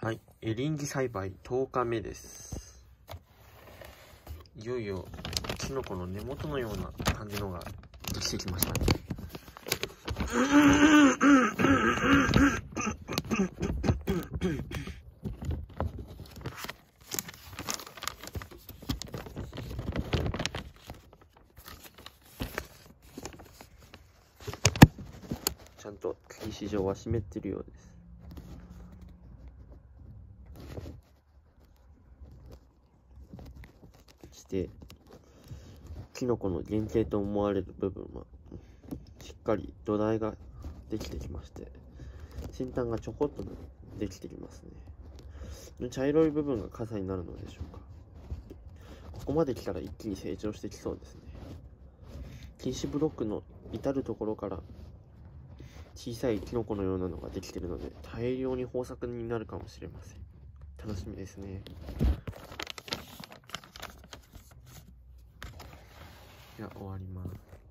はい、エリンギ栽培10日目です。いよいよキノコの根元のような感じのができてきましたね。ちゃんと茎市場は湿ってるようです。してキノコの原型と思われる部分はしっかり土台ができてきまして、先端がちょこっとできてきますね。茶色い部分が傘になるのでしょうか。ここまで来たら一気に成長してきそうですね。菌糸ブロックの至るところから小さいキノコのようなのができているので、大量に豊作になるかもしれません。楽しみですね。じゃあ終わります。